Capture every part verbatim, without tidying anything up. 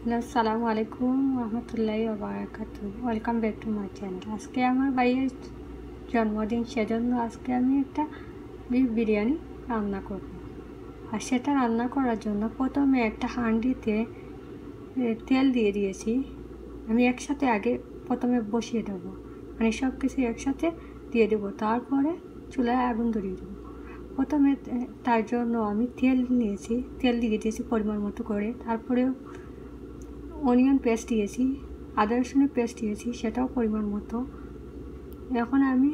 Hello, আসসালামু আলাইকুম রহমতুল্লাহি ওয়া বারাকাতুহু। Welcome back to my channel. আজকে আমার ভাইয়ের জন্মদিন, সেজন্য আজকে আমি একটা বিফ বিরিয়ানি রান্না করব। আর সেটা রান্না করার জন্য প্রথমে একটা হাঁড়িতে তেল দিয়ে দিয়েছি। আমি একসাথে আগে প্রথমে বসিয়ে দেবো, মানে সব কিছু একসাথে দিয়ে দেবো, তারপরে চুলায় আগুন ধরিয়ে দেবো। প্রথমে তার জন্য আমি তেল নিয়েছি, তেল দিয়ে দিয়েছি পরিমাণ মতো করে। তারপরে অনিয়ন পেস্ট দিয়েছি, আদা রসুনের পেস্ট দিয়েছি, সেটাও পরিমাণ মতো। এখন আমি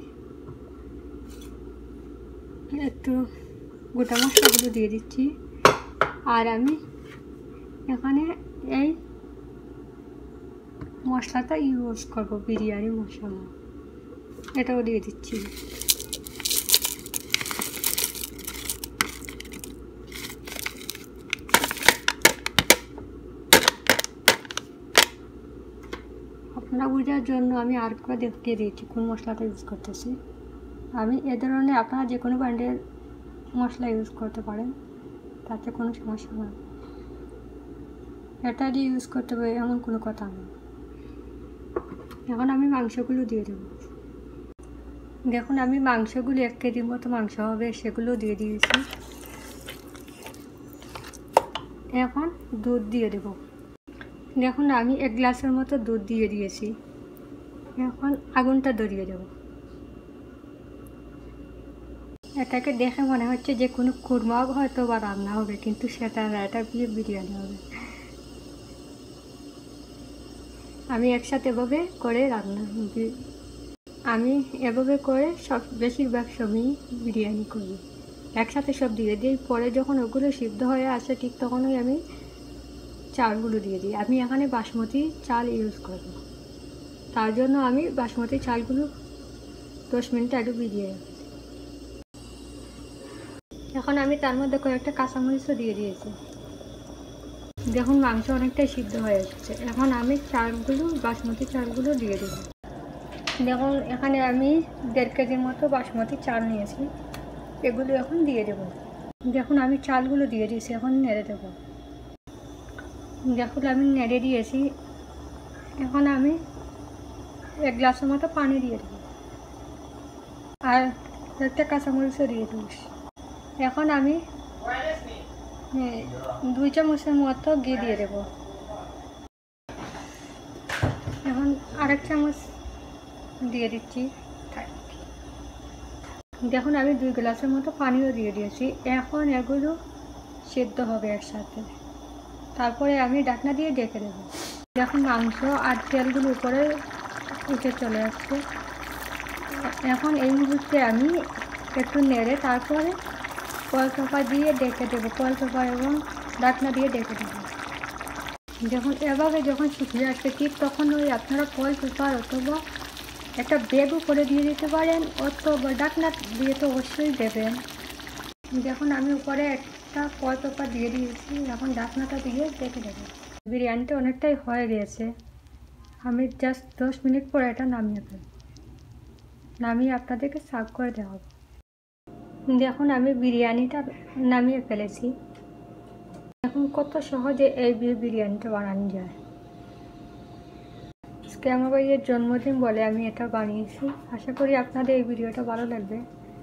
একটু গোটা মশলাগুলো দিয়ে দিচ্ছি। আর আমি এখানে এই মশলাটা ইউজ করব, বিরিয়ানি মশলা, এটাও দিয়ে দিচ্ছি। আপনারা বোঝার জন্য আমি আর একবার দেখিয়ে দিয়েছি কোন মশলাটা ইউজ করতেছি। আমি এ ধরনের আপনারা যে কোনো ব্র্যান্ডের মশলা ইউজ করতে পারেন, তাতে কোনো সমস্যা নেই। এটা দিয়ে ইউজ করতে পারে এমন কোনো কথা নেই। এখন আমি মাংসগুলো দিয়ে দেবো। দেখুন, আমি মাংসগুলো এক কেজির মতো মাংস হবে, সেগুলো দিয়ে দিয়েছি। এখন দুধ দিয়ে দেব। দেখুন, আমি এক গ্লাসের মতো দুধ দিয়ে দিয়েছি। এখন আগুনটা ধরিয়ে দেব। এটাকে দেখে মনে হচ্ছে যে কোনো কুরমাও হয়তো বা রান্না হবে, কিন্তু সেটা না, এটা বিফ বিরিয়ানি হবে। আমি একসাথে এভাবে করে রান্না আমি এভাবে করে সব বেশিরভাগ সময় বিরিয়ানি করি, একসাথে সব দিয়ে দিই। পরে যখন ওগুলো সিদ্ধ হয়ে আসে, ঠিক তখনই আমি চালগুলো দিয়ে দিই। আমি এখানে বাসমতি চাল ইউজ করব, তার জন্য আমি বাসমতি চালগুলো দশ মিনিট আগে ভিজিয়ে রাখি। এখন আমি তার মধ্যে কয়েকটা কাঁচামরিচও দিয়ে দিয়েছি। দেখুন, মাংস অনেকটাই সিদ্ধ হয়ে এসেছে। এখন আমি চালগুলো, বাসমতি চালগুলো দিয়ে দেব। দেখুন, এখানে আমি দেড় কেজির মতো বাসমতি চাল নিয়েছি, এগুলো এখন দিয়ে দেব। দেখুন, আমি চালগুলো দিয়ে দিয়েছি, এখন নেড়ে দেব। দেখুন, আমি নেড়ে দিয়েছি। এখন আমি এক গ্লাসের মতো পানি দিয়ে দেব, আর একটা কাঁচামরিচও দিয়ে দেব। এখন আমি দুই চামচের মতো ঘি দিয়ে দেব। এখন আরেক চামচ দিয়ে দিচ্ছি। দেখুন, আমি দুই গ্লাসের মতো পানিও দিয়ে দিয়েছি। এখন এগুলো সেদ্ধ হবে একসাথে, তারপরে আমি ঢাকনা দিয়ে ঢেকে দেব। দেখুন, মাংস আর তেলগুলো উপরে উঠে চলে আসছে। এখন এই মুহূর্তে আমি একটু নেড়ে তারপরে কয়েল পেপার দিয়ে ডেকে দেবো, কয়েল পেপার এবং ঢাকনা দিয়ে ডেকে দেবো। যখন এভাবে যখন শুকিয়ে আসছে, ঠিক তখন ওই আপনারা কয়েল পেপার অথবা একটা ব্যাগও করে দিয়ে দিতে পারেন, অথবা ঢাকনা দিয়ে তো অবশ্যই দেবেন। যখন আমি উপরে একটা কয়েল পেপার দিয়ে দিয়েছি, এখন ঢাকনাটা দিয়ে ডেকে দেবো। বিরিয়ানিটা অনেকটাই হয়ে গিয়েছে। আমি জাস্ট দশ মিনিট পরে এটা নামিয়ে ফেলব, নামিয়ে আপনাদেরকে সার্ভ করে দেওয়া হবে। দেখুন, আমি বিরিয়ানিটা নামিয়ে ফেলেছি। এখন কত সহজে এই বিরিয়ানিটা বানানো যায়। আজকে আমার ভাইয়ের জন্মদিন বলে আমি এটা বানিয়েছি। আশা করি আপনাদের এই ভিডিওটা ভালো লাগবে।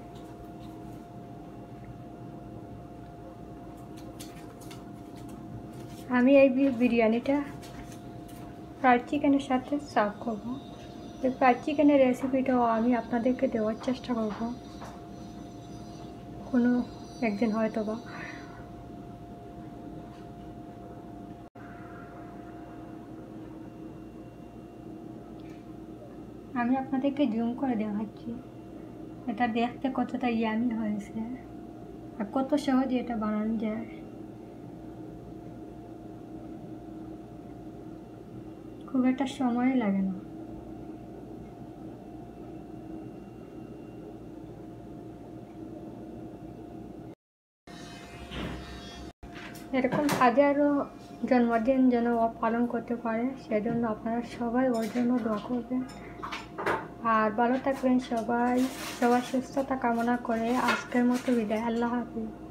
আমি এই বিরিয়ানিটা ফ্রাইড চিকেনের সাথে সার্ভ করব। এই ফ্রাইড চিকেনের রেসিপিটাও আমি আপনাদেরকে দেওয়ার চেষ্টা করব কোনো একদিন হয়তো বা। আমি আপনাদেরকে জুম করে দেখাচ্ছি এটা দেখতে কতটা ইয়ামি হয়েছে আর কত সহজে এটা বানানো যায়। খুব একটা সময় লাগে না। এরকম হাজারো জন্মদিন যেন ও পালন করতে পারে, সেজন্য আপনারা সবাই ওর জন্য দোয়া করবেন। আর ভালো থাকবেন সবাই, সবার সুস্থতা কামনা করে আজকের মতো বিদায়। আল্লাহ হাফিজ।